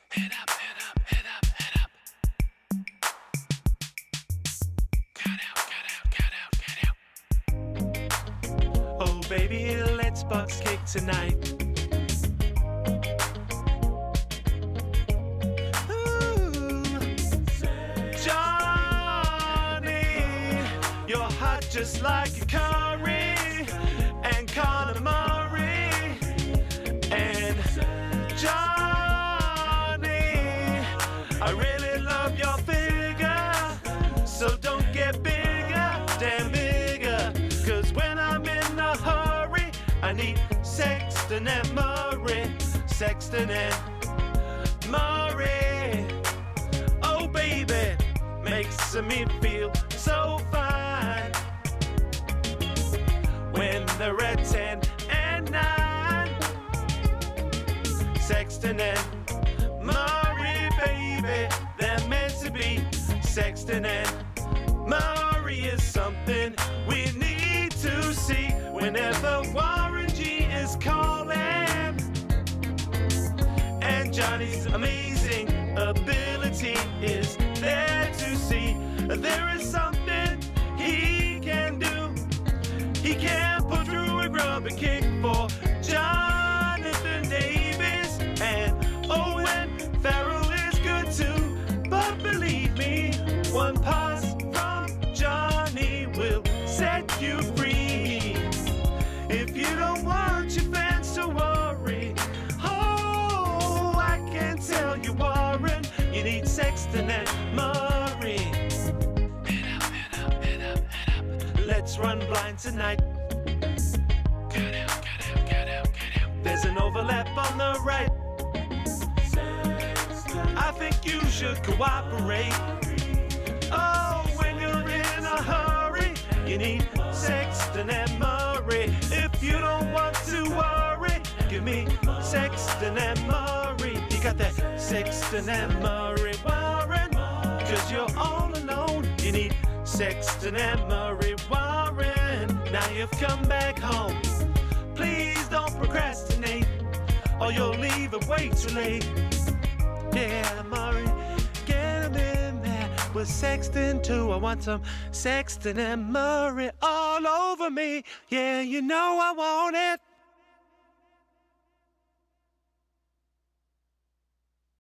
Head up, head up, head up, head up. Cut out, cut out, cut out. Oh baby, let's box kick tonight. Just like a Curry and Conor Murray and Johnny, I really love your figure, so don't get bigger, damn bigger, cause when I'm in a hurry, I need Sexton and Murray, Sexton and Murray. Oh baby, makes me feel so fine when they're at 10 and 9. Sexton and Murray, baby, they're meant to be. Sexton and Murray is something we need to see whenever Warren G is calling. And Johnny's amazing ability is there to see. There is something he can do. He can pull through a rubber kick for Jonathan Davis, and Owen Farrell is good too. But believe me, one pass from Johnny will set you free. If you don't want your fans to worry, oh, I can tell you, Warren, you need Sexton and Murray. Let's run blind tonight. Cut out, cut out, cut out, cut out. There's an overlap on the right. I think you should cooperate. Oh, when you're in a hurry, you need Sexton and Murray. If you don't want to worry, give me Sexton and Murray. You got that Sexton and Murray, Warren, cause you're all alone. You need Sexton and Murray, Warren. Now you've come back home. Please don't procrastinate, or you'll leave it way too late. Yeah, Murray, get him in there with Sexton too. I want some Sexton and Murray all over me. Yeah, you know I want it.